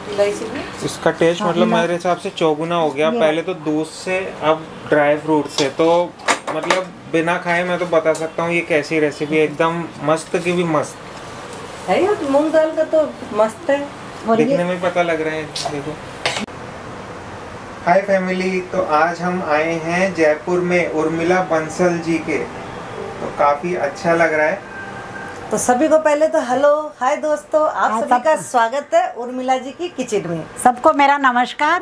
इलायची भी। इसका टेस्ट मतलब मेरे हिसाब से चौगुना हो गया। पहले तो दूध से, अब ड्राई फ्रूट से, तो मतलब बिना खाए मैं तो बता सकता हूँ ये कैसी रेसिपी है। एकदम मस्त की भी मस्त है यार, मूंग दाल का तो मस्त है। और दिखने में पता लग रहा है, देखो। हाय फैमिली, तो आज हम आए हैं जयपुर में उर्मिला बंसल जी के, तो काफ़ी अच्छा लग रहा है। तो सभी को पहले तो हेलो हाय दोस्तों, आप सभी का स्वागत है उर्मिला जी की किचन में। सबको मेरा नमस्कार।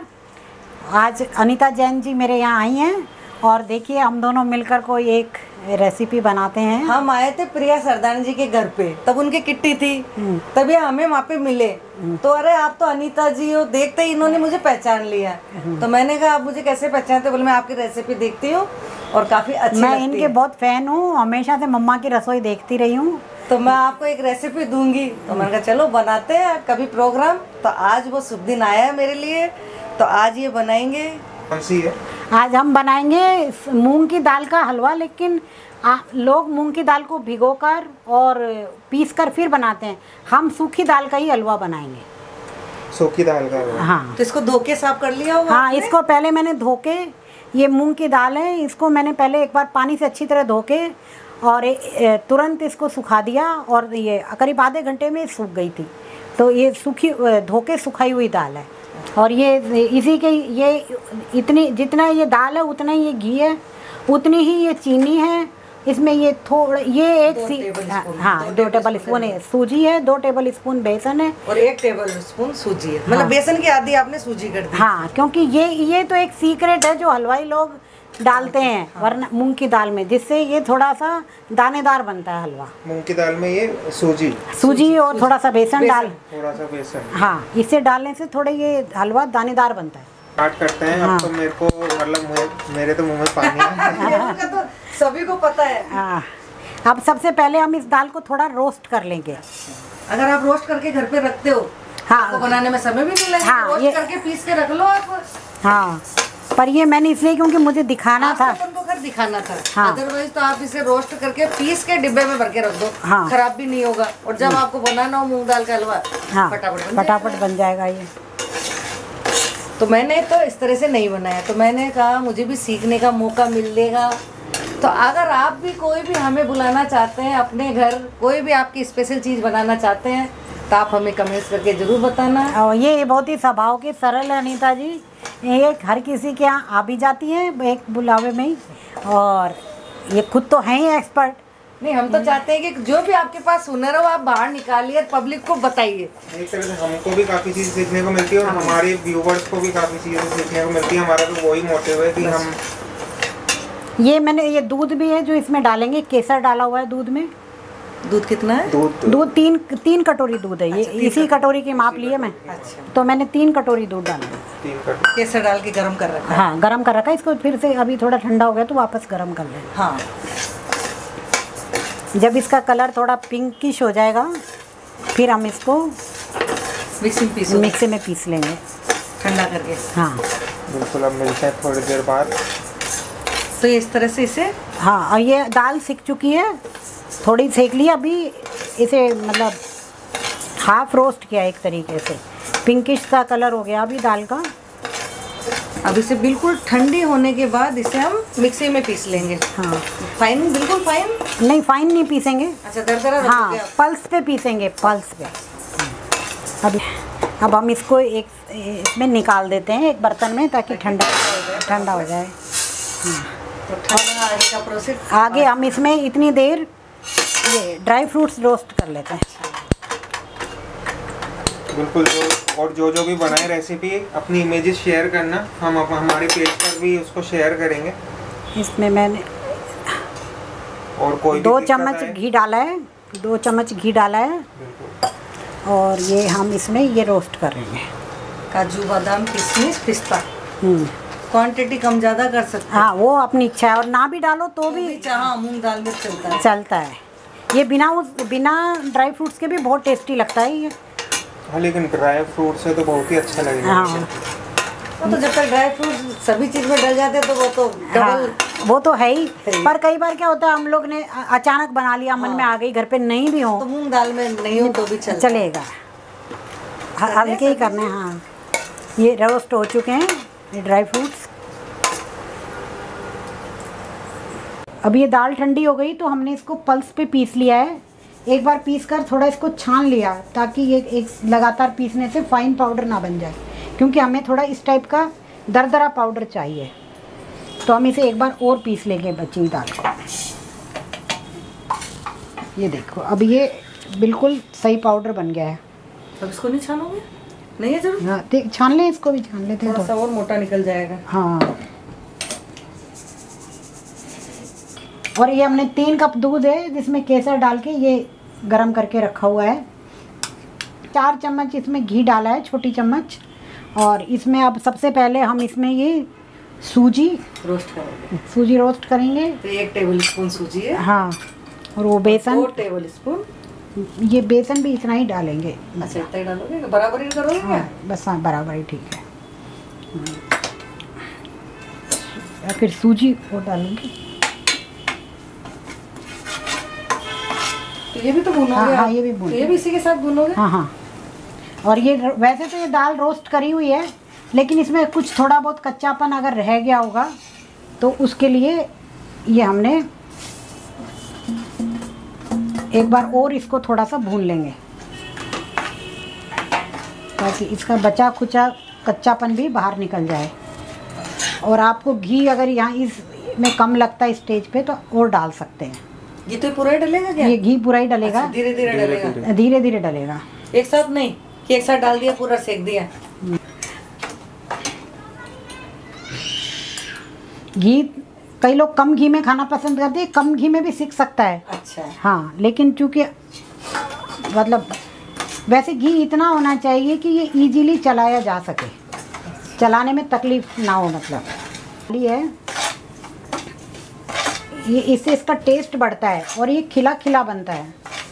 आज अनीता जैन जी मेरे यहाँ आई हैं और देखिए हम दोनों मिलकर कोई एक रेसिपी बनाते हैं। हम आए थे प्रिया सरदानी जी के घर पे, तब उनकी किट्टी थी, तभी हमें वहाँ पे मिले। तो अरे आप तो अनीता जी हो, देखते ही इन्होंने मुझे पहचान लिया। तो मैंने कहा आप मुझे कैसे पहचानते? बोले मैं आपकी रेसिपी देखती हूँ और काफी अच्छी मैं लगती इनके है। बहुत फैन हूँ, हमेशा से मम्मा की रसोई देखती रही हूँ। तो मैं आपको एक रेसिपी दूंगी, तो मैंने कहा चलो बनाते हैं कभी प्रोग्राम। तो आज वो शुभ दिन आया है मेरे लिए, तो आज ये बनाएंगे। कौन सी है? आज हम बनाएंगे मूंग की दाल का हलवा, लेकिन लोग मूंग की दाल को भिगोकर और पीसकर फिर बनाते हैं। हम सूखी दाल का ही हलवा बनाएंगे। सूखी दाल का? हाँ। तो इसको धो के साफ कर लिया होगा? हाँ, इसको पहले मैंने धो के, ये मूंग की दाल है, इसको मैंने पहले एक बार पानी से अच्छी तरह धो के और तुरंत इसको सुखा दिया और ये करीब आधे घंटे में सूख गई थी। तो ये सूखी धो के सुखाई हुई दाल है। और ये इसी के ये इतनी, जितना ये दाल है उतना ही ये घी है, उतनी ही ये चीनी है इसमें। ये थोड़ा ये एक हाँ 2 टेबल स्पून है सूजी है, 2 टेबल स्पून बेसन है और 1 टेबल स्पून सूजी है। मतलब बेसन की आधी आपने सूजी कर दी। हाँ, क्योंकि ये तो एक सीक्रेट है जो हलवाई लोग डालते हैं। हाँ। वरना मूंग की दाल में, जिससे ये थोड़ा सा दानेदार बनता है हलवा। मूंग की दाल में ये सूजी और थोड़ा सा बेसन डाल, थोड़ा सा बेसन। हाँ, इसे डालने से थोड़े ये हलवा दानेदार बनता है। स्टार्ट करते हैं। हाँ। अब तो मेरे को मतलब मेरे तो मुंह में पानी है। तो सभी को पता है। हाँ, अब सबसे पहले हम इस दाल को थोड़ा रोस्ट कर लेंगे। अगर आप रोस्ट करके घर पे रखते हो, हाँ, तो बनाने में समय भी नहीं लगेगा। हाँ, रोस्ट करके पीस के रख लो आप। हाँ, पर ये मैंने इसलिए क्योंकि मुझे दिखाना था। उनको घर दिखाना था। हाँ। अदरवाइज तो आप इसे रोस्ट करके पीस के डिब्बे में भर के रख दो। हाँ। खराब भी नहीं होगा। और जब आपको बनाना हो मूंग दाल का हलवा, हाँ, फटाफट बन जाएगा ये। तो मैंने तो इस तरह से नहीं बनाया, तो मैंने कहा मुझे भी सीखने का मौका मिलेगा। तो अगर आप भी कोई भी हमें बुलाना चाहते हैं अपने घर, कोई भी आपकी स्पेशल चीज़ बनाना चाहते हैं, तो आप हमें कमेंट्स करके ज़रूर बताना। और ये बहुत ही स्वभाव के सरल है अनीता जी, ये हर किसी के यहाँ आ भी जाती है एक बुलावे में ही। और ये खुद तो हैं ही एक्सपर्ट। नहीं, हम तो चाहते हैं कि जो भी आपके पास हुनर हो आप बाहर निकालिए, पब्लिक को बताइए। एक तरह से हमको भी काफ़ी चीज़ सीखने को मिलती है और हमारे व्यूवर्स को भी काफ़ी चीज़ें सीखने को मिलती है। हमारा तो वही मोटिव है कि हम ये मैंने ये दूध भी है जो इसमें डालेंगे, केसर डाला हुआ है दूध में। दूध कितना है? दूध 3 कटोरी दूध है। ये इसी कटोरी की माप लिए मैं। अच्छा। तो मैंने 3 कटोरी दूध डाला। 3 कटोरी केसर डाल के गरम कर रखा है। हाँ, गरम कर रखा है। इसको फिर से अभी थोड़ा ठंडा हो गया तो वापस गरम कर लेंगे। हाँ। जब इसका कलर थोड़ा पिंकिश हो जाएगा फिर हम इसको मिक्सी में पीस लेंगे ठंडा करके। हाँ बिल्कुल। अब मिलते हैं थोड़ी देर बाद। तो इस तरह से इसे, हाँ, और ये दाल सिक चुकी है, थोड़ी सेक ली। अभी इसे मतलब हाफ रोस्ट किया एक तरीके से, पिंकिश सा कलर हो गया अभी दाल का। अब इसे बिल्कुल ठंडी होने के बाद इसे हम मिक्सी में पीस लेंगे। हाँ, फाइन, बिल्कुल फाइन नहीं, फाइन नहीं पीसेंगे। अच्छा, दरदरा हाँ, रखोगे आप? पल्स पे पीसेंगे, पल्स पे। अब हम इसको एक इसमें निकाल देते हैं एक बर्तन में, ताकि ठंडा हो जाए। तो ठंडा आगे का प्रोसेस आगे हम इसमें इतनी देर ये ड्राई फ्रूट्स रोस्ट कर लेते हैं। बिल्कुल। जो भी बनाए रेसिपी अपनी इमेजेस शेयर करना, हम हमारे पेज पर भी उसको शेयर करेंगे। इसमें मैंने और कोई 2 चम्मच घी डाला है, 2 चम्मच घी डाला है। और ये हम इसमें ये रोस्ट कर रहे हैं। काजू बादाम किशमिश पिस्ता। क्वांटिटी कम ज़्यादा कर सकते हैं। हाँ, वो अपनी इच्छा है, और ना भी डालो तो भी हाँ, मूंग दाल में चलता है। ये बिना ड्राई फ्रूट्स के भी बहुत टेस्टी लगता है ये। हाँ, लेकिन ड्राई फ्रूट से तो बहुत ही अच्छा लगेगा। हाँ, तो जब तक ड्राई फ्रूट सभी चीज़ में डल जाते हैं तो वो तो डबल। हाँ, वो तो है ही। पर कई बार क्या होता है, हम लोग ने अचानक बना लिया, मन में आ गई, घर पे नहीं भी हो तो मूंग दाल में नहीं हो तो भी चलेगा। हल्के ही करने हैं। हाँ, ये रोस्ट हो चुके हैं ये ड्राई फ्रूट्स। अब ये दाल ठंडी हो गई तो हमने इसको पल्स पे पीस लिया है। एक बार पीस कर थोड़ा इसको छान लिया ताकि ये एक लगातार पीसने से फाइन पाउडर ना बन जाए, क्योंकि हमें थोड़ा इस टाइप का दरदरा पाउडर चाहिए। तो हम इसे एक बार और पीस लेंगे बची हुई दाल को। ये देखो अब ये बिल्कुल सही पाउडर बन गया है। अब इसको नहीं छानोगे? नहीं है जरूर। हाँ, देख छान लें, इसको भी छान लेते हैं थोड़ा सा और मोटा निकल जाएगा। हाँ, और ये हमने 3 कप दूध है जिसमें केसर डाल के ये गरम करके रखा हुआ है। 4 चम्मच इसमें घी डाला है, छोटी चम्मच। और इसमें अब सबसे पहले हम इसमें ये सूजी रोस्ट करेंगे। तो 1 टेबल स्पून सूजी है। हाँ, और वो बेसन 2 टेबल स्पून। ये बेसन भी इतना ही डालेंगे। अच्छा, इतना ही डालोगे? बराबर ही करोगे क्या? हाँ, बस हाँ, बराबर ही ठीक है। या फिर सूजी वो डालूंगी। तो ये भी तो भूनोगे? हाँ, ये भी भून। तो ये भी इसी के साथ भूनोगे? हाँ हाँ। और ये वैसे तो ये दाल रोस्ट करी हुई है, लेकिन इसमें कुछ थोड़ा बहुत कच्चापन अगर रह गया होगा तो उसके लिए ये हमने एक बार और इसको थोड़ा सा भून लेंगे ताकि इसका बचा खुचा कच्चापन भी बाहर निकल जाए। और आपको घी अगर यहाँ इसमें कम लगता है स्टेज पे तो और डाल सकते हैं। घी तो पूरा ही डलेगा क्या? ये घी पूरा ही डलेगा। अच्छा, धीरे धीरे डलेगा? धीरे धीरे डलेगा, एक साथ नहीं कि एक साथ डाल दिया पूरा सेक दिया। घी कई लोग कम घी में खाना पसंद करते हैं, कम घी में भी सीख सकता है। अच्छा। हाँ, लेकिन चूँकि मतलब वैसे घी इतना होना चाहिए कि ये इजीली चलाया जा सके, चलाने में तकलीफ ना हो। मतलब ये इससे इसका टेस्ट बढ़ता है और ये खिला खिला बनता है।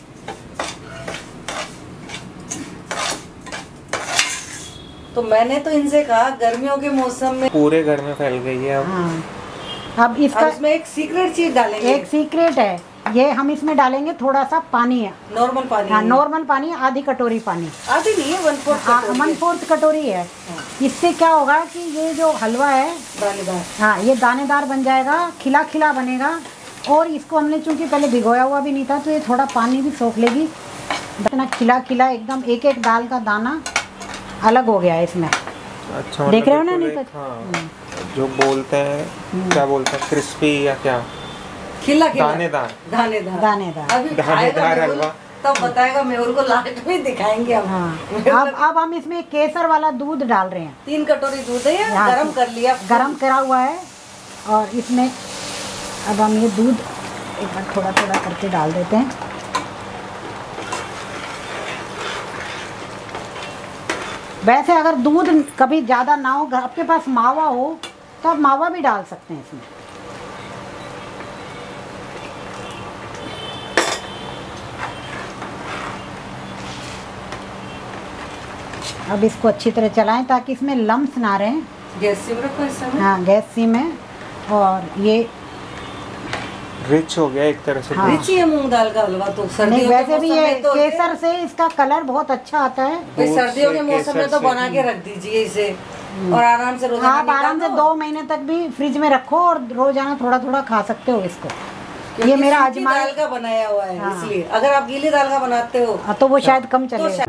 तो मैंने तो इनसे कहा गर्मियों के मौसम में पूरे घर में फैल गई है अब। हाँ, अब इसका इसमें एक सीक्रेट चीज डालेंगे। एक सीक्रेट है, ये हम इसमें डालेंगे थोड़ा सा पानी है। नॉर्मल पानी? हाँ, नॉर्मल पानी, आधी कटोरी पानी। आधी नहीं है, 1/4 कटोरी है। इससे क्या होगा कि ये जो हलवा है दानेदार, हाँ, ये दानेदार बन जाएगा, खिला खिला बनेगा। और इसको हमने चूंकि पहले भिगोया हुआ भी नहीं था तो ये थोड़ा पानी भी सोख लेगी। इतना खिला खिला एकदम, एक एक दाल का दाना अलग हो गया है इसमें। अच्छा, देख रहे हो ना? नहीं तो हाँ, जो बोलते हैं क्या बोलते हैं, क्रिस्पी या क्या, खिला खिला दानेदार दानेदार अभी खाएगा हलवा तब बताएगा। मेहुल को लास्ट में दिखाएंगे हम। हाँ, अब हम इसमें केसर वाला दूध डाल रहे हैं। 3 कटोरी दूध है, हाँ, गरम कर लिया, गरम करा हुआ है। और इसमें अब हम ये दूध एक बार थोड़ा थोड़ा करके डाल देते हैं। वैसे अगर दूध कभी ज़्यादा ना हो, आपके पास मावा हो तो आप मावा भी डाल सकते हैं इसमें। अब इसको अच्छी तरह चलाएं ताकि इसमें लम्स ना रहें। गैस सिम रखो इस समय। हाँ, गैस सिम है। और ये रिच हो गया एक तरह से। हाँ। रिच है मूंग दाल का हलवा। तो नहीं, सर्दियों के वैसे भी मौसम ये में तो केसर से इसका कलर बहुत अच्छा आता है। भाई सर्दियों के दूध से, मौसम में तो केसर बना से। के रख दीजिए इसे और आराम से रोजाना आप आराम से निकालो। 2 महीने तक भी फ्रिज में रखो और रोजाना थोड़ा थोड़ा खा सकते हो इसको। क्योंकि ये मेरा सूखी दाल का बनाया हुआ है। हाँ। इसलिए अगर आप गीली दाल का बनाते हो तो वो शायद कम तो चलेगा।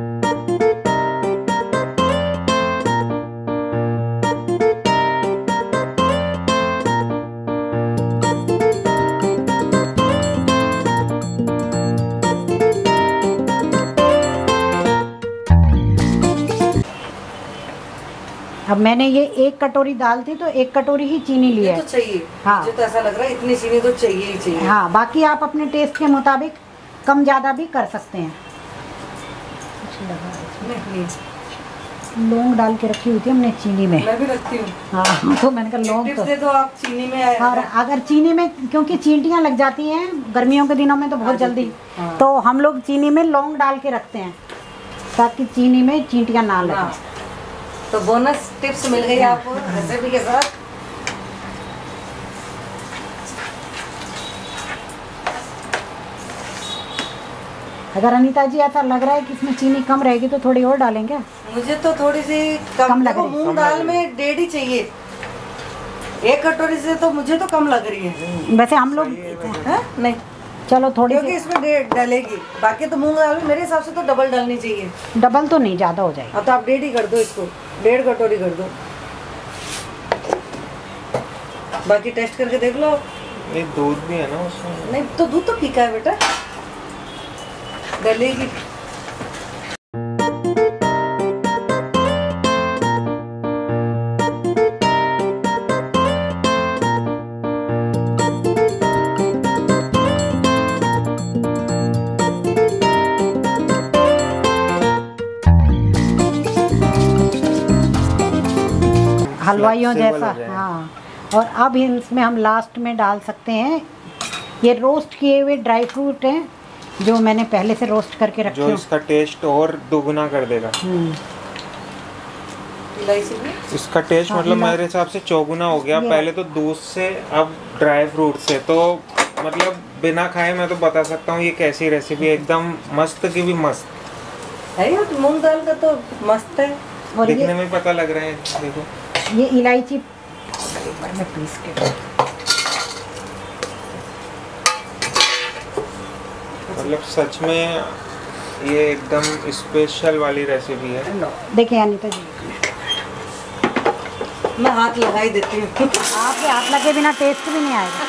अब मैंने ये 1 कटोरी दाल थी तो 1 कटोरी ही चीनी ली ये है। तो चाहिए। हाँ। मुझे तो ऐसा लग रहा है इतनी चीनी तो चाहिए ही चाहिए। हाँ, बाकी आप अपने टेस्ट के मुताबिक कम ज़्यादा भी कर सकते हैं। नहीं, लौंग डाल के रखी हुई थी हमने चीनी में। मैं भी रखती हूँ। हाँ, तो मैंने कहा लौंग टिप्स तो। दे दो आप चीनी में आए। और अगर चीनी में, क्योंकि चींटियाँ लग जाती हैं गर्मियों के दिनों में तो बहुत जल्दी, हाँ। तो हम लोग चीनी में लौंग डाल के रखते हैं ताकि चीनी में चींटियाँ ना हाँ। लगें। तो बोनस टिप्स मिल गई आपको रेसिपी के साथ। अगर अनीता जी ऐसा लग रहा है कि इसमें चीनी कम रहेगी तो थोड़ी और डालेंगे। मुझे तो थोड़ी सी कम लग देखो, रही है। मूंग दाल में 1.5 ही चाहिए, 1 कटोरी से तो मुझे तो कम लग रही है। वैसे हम लोग नहीं, चलो थोड़ी क्योंकि इसमें डालेगी, बाकी तो मूंग दाल में मेरे हिसाब से तो डबल डालनी चाहिए। डबल तो नहीं, ज़्यादा हो जाएगी। हाँ तो आप 1.5 ही कर दो इसको, 1.5 कटोरी कर दो। बाकी टेस्ट करके देख लो। ये दूध भी है ना उसमें? नहीं तो दूध तो फीका है बेटा, डलेगी। हलवाइयों Flexible जैसा। हो जाए। हाँ, और अब इसमें हम लास्ट में डाल सकते हैं ये रोस्ट किए हुए ड्राई फ्रूट हैं जो मैंने पहले से रोस्ट करके रखे जो हो। इसका टेस्ट और दोगुना कर देगा। इलायची भी इसका टेस्ट हाँ, मतलब मेरे हिसाब से चौगुना हो गया। ये- पहले तो दूध से, अब ड्राई फ्रूट से, तो मतलब बिना खाए मैं तो बता सकता हूँ ये कैसी रेसिपी है। एकदम मस्त की भी मस्त है यार, मूंग दाल का तो मस्त है। और दिखने में पता लग रहा है। देखो ये इलायची एक बार मैं पीस के मतलब सच में ये एकदम स्पेशल वाली रेसिपी है। देखिए अनीता जी, मैं हाथ लगा ही देती हूँ। आपके हाथ लगे बिना टेस्ट भी नहीं आएगा।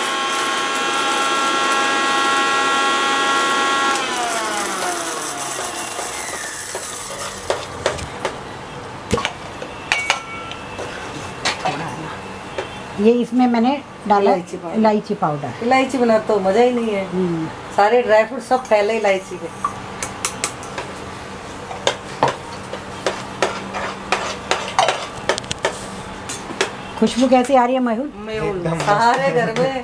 ये इसमें मैंने डाला इलायची पाउडर। इलायची बना तो मजा ही नहीं है। सारे ड्राई फ्रूट सब फैले इलायची के। खुशबू कैसी आ रही है मेहुल? मेहुल सारे घर में।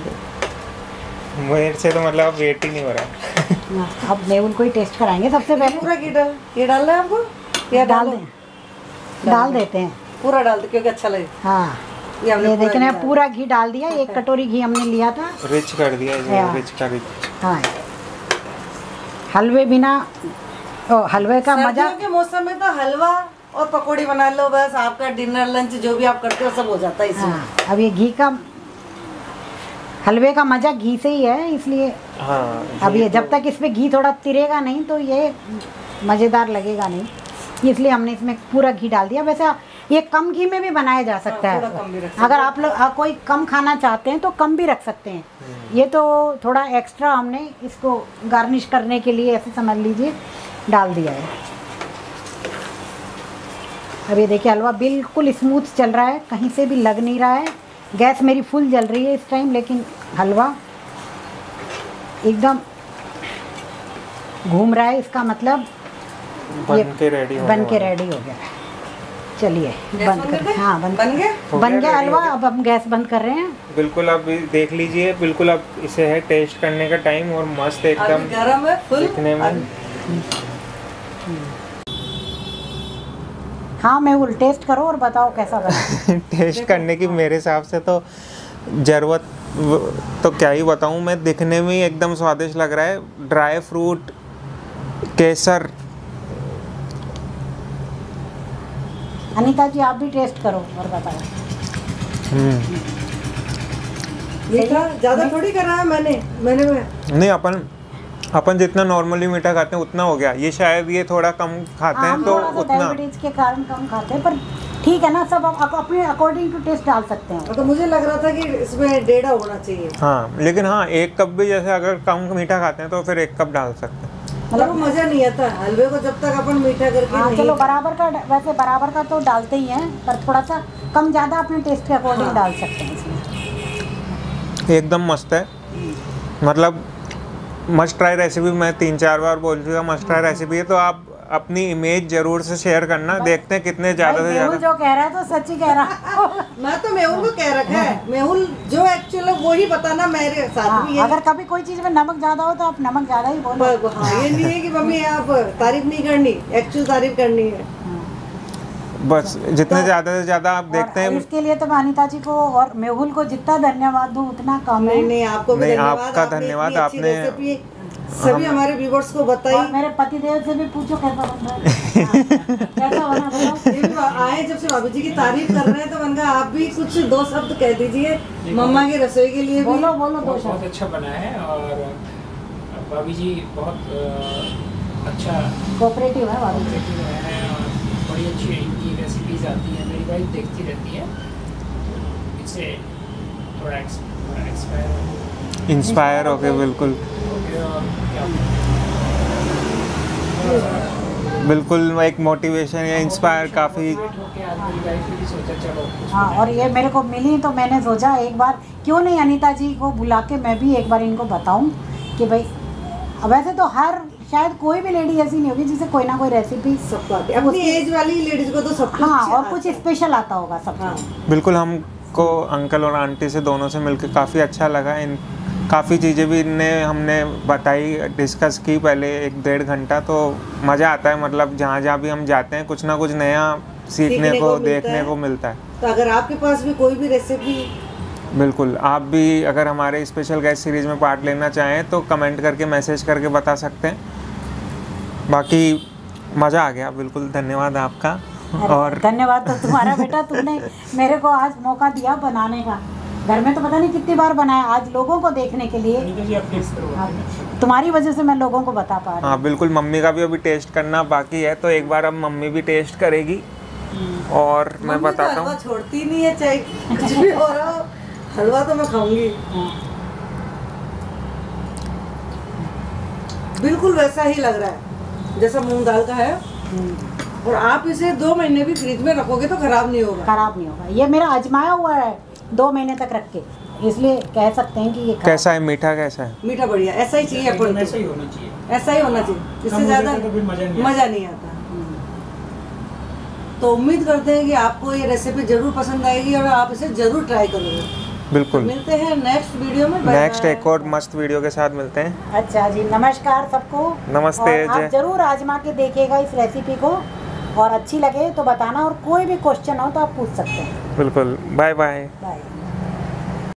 मेरे से तो मतलब अब वेट ही नहीं हो रहा। अब मेहुल को ही टेस्ट कराएंगे सबसे पहले। पूरा घी डाल, ये डालना है आपको या डाल डालो? दें, डाल देते हैं। पूरा डाल दो क्योंकि अच्छा लगे। हाँ, ये हमने ये पूरा देखना घी पूरा घी डाल दिया। 1 कटोरी घी हमने लिया था। रिच कर दिया ये, हाँ। रिच का रिच। हाँ, हलवे बिना हलवे का मजा। सर्दियों के मौसम में तो हलवा और पकौड़ी बना लो, बस आपका डिनर लंच जो भी आप करते हो सब हो जाता है इसमें। हाँ, अब ये घी का हलवे का मजा घी से ही है, इसलिए हाँ, अब ये जब तक इसमें घी थोड़ा तिरेगा नहीं तो ये मज़ेदार लगेगा नहीं, इसलिए हमने इसमें पूरा घी डाल दिया। वैसे ये कम घी में भी बनाया जा सकता थोड़ा कम भी है। रख सकते अगर आप लोग कोई कम खाना चाहते हैं तो कम भी रख सकते हैं। ये तो थोड़ा एक्स्ट्रा हमने इसको गार्निश करने के लिए ऐसे समझ लीजिए डाल दिया है। अब ये देखिए हलवा बिल्कुल स्मूथ चल रहा है, कहीं से भी लग नहीं रहा है। गैस मेरी फुल जल रही है इस टाइम, लेकिन हलवा एकदम घूम रहा है। इसका मतलब बन के रेडी हो बन के रेडी हो गया। चलिए बंद कर। हाँ, बन गया। बन गया हलवा। अब हम गैस बंद कर रहे हैं। बिल्कुल अब देख लीजिए, बिल्कुल अब इसे है टेस्ट करने का टाइम और मस्त एकदम अभी गरम है फुल दिखने में। हाँ मेहुल टेस्ट करो और बताओ कैसा बना। टेस्ट करने की मेरे हिसाब से तो ज़रूरत तो क्या ही बताऊँ मैं, दिखने में ही एकदम स्वादिष्ट लग रहा है। ड्राई फ्रूट, केसर। अनीता जी आप भी टेस्ट करो और बताओ। मीठा ज्यादा थोड़ी करा है मैंने नहीं, अपन जितना नॉर्मली मीठा खाते हैं उतना हो गया। ये शायद ये थोड़ा कम खाते हैं हम तो थोड़ा सा उतना। डायबिटीज के कारण कम खाते हैं, पर ठीक है ना, सब आप अपने अकॉर्डिंग टू टेस्ट डाल सकते हैं। तो मुझे लग रहा था कि इसमें 1.5 होना चाहिए। हाँ, लेकिन हाँ 1 कप भी जैसे अगर कम मीठा खाते हैं तो फिर 1 कप डाल सकते हैं। मतलब मजा नहीं आता हलवे को जब तक अपन मीठा करके हाँ नहीं। चलो बराबर का, वैसे बराबर का तो डालते ही हैं, पर थोड़ा सा कम ज़्यादा अपने टेस्ट के अकॉर्डिंग डाल सकते हैं इसमें। एकदम मस्त है, मतलब मस्ट ट्राई रेसिपी। मैं 3-4 बार बोल चुका मस्ट ट्राई रेसिपी है, तो आप अपनी इमेज जरूर से शेयर करना। देखते हैं कितने ज़्यादा से मेहुल ज़्यादा। जो कह रहा है तो सच ही कह रहा है। मैं तो मेहुल को कह रखा है, मेहुल जो एक्चुअल है वो ही बताना मेरे साथ भी है। अगर कभी कोई चीज़ में नमक ज़्यादा हो तो आप नमक ज़्यादा ही बोलो। हाँ, ये नहीं है कि मम्मी आप तारीफ नहीं करनी, एक्चुअल तारीफ करनी है। बस जितने ज़्यादा से ज़्यादा आप देखते और हैं। इसके लिए तो मैं अनीता जी को और मेहुल को जितना धन्यवाद दूँ उतना कम है। नहीं आपको भी नहीं, धन्यवाद। आपका धन्यवाद। आपने सभी हमारे व्यूवर्स को बताइए। और मेरे पतिदेव से भी पूछो कैसा बन रहा है। कैसा बना बताओ। ये भी आए जब से भाभी जी की तारीफ कर रहे हैं तो मैंने कहा आप भी कुछ 2 शब्द कह दीजिए मम्मा की रसोई के लिए भी। बोलो बोलो 2 बहुत शब्द। अच्छा बना है और भाभी जी बहुत अच्छा कोऑपरेटिव है भाभी जी। कोऑपरेटिव है और बड़ी अच्छी इनकी रेसिपीज आती हैं। मेरी वाइफ देखती रहती है, इससे थोड़ा इंस्पायर हो गए। बिल्कुल बिल्कुल एक मोटिवेशन या इंस्पायर काफ़ी। हाँ, और ये मेरे को मिली तो मैंने सोचा एक बार क्यों नहीं अनीता जी को बुला के मैं भी एक बार इनको बताऊं कि भाई वैसे तो हर शायद कोई भी लेडी ऐसी नहीं होगी जिसे कोई ना कोई रेसिपी सबको आती है। अपनी एज वाली लेडीज को तो सब कुछ हाँ, और आता कुछ है। स्पेशल आता होगा सबको। हाँ। बिल्कुल हमको अंकल और आंटी से दोनों से मिलकर काफ़ी अच्छा लगा। इन काफ़ी चीज़ें भी हमने बताई, डिस्कस की पहले 1-1.5 घंटा। तो मज़ा आता है, मतलब जहाँ जहाँ भी हम जाते हैं कुछ ना कुछ नया सीखने को देखने को मिलता है। तो अगर आपके पास भी कोई भी रेसिपी, बिल्कुल आप भी अगर हमारे स्पेशल गेस्ट सीरीज़ में पार्ट लेना चाहें तो कमेंट करके मैसेज करके बता सकते हैं। बाकी मज़ा आ गया, बिल्कुल धन्यवाद आपका। और धन्यवाद तो तुम्हारा बेटा, तुमने मेरे को आज मौका दिया बनाने का। घर में तो पता नहीं कितनी बार बनाया, आज लोगों को देखने के लिए। हाँ, तुम्हारी वजह से मैं लोगों को बता पा रही हूँ। हाँ बिल्कुल, मम्मी का भी अभी टेस्ट करना बाकी है, तो एक बार अब मम्मी भी टेस्ट करेगी और मैं बताता हूँ। हलवा छोड़ती नहीं है, चाहे कुछ भी हो रहा हो, हलवा तो मैं खाऊंगी। बिल्कुल वैसा ही लग रहा है जैसा मूंग दाल का है। और आप इसे 2 महीने भी फ्रिज में रखोगे तो खराब नहीं होगा। खराब नहीं होगा। ये मेरा आजमाया हुआ है 2 महीने तक रख के, इसलिए कह सकते हैं कि ये कैसा है, मीठा कैसा है? मीठा बढ़िया, ऐसा ही चाहिए अपन को। ऐसा ही होना चाहिए, ऐसा ही होना चाहिए, इससे कम हो ज़्यादा जाता तो फिर मज़ा नहीं आता। तो उम्मीद करते हैं कि आपको ये रेसिपी ज़रूर पसंद आएगी और आप इसे ज़रूर ट्राई करोगे। बिल्कुल। मिलते हैं नेक्स्ट वीडियो में। नेक्स्ट एक और मस्त वीडियो के साथ मिलते हैं। अच्छा जी, नमस्कार सबको। नमस्ते। और आप जरूर आजमा के देखिएगा इस रेसिपी को, और अच्छी लगे तो बताना, और कोई भी क्वेश्चन हो तो आप पूछ सकते हैं। बिल्कुल। Bye bye. बाय।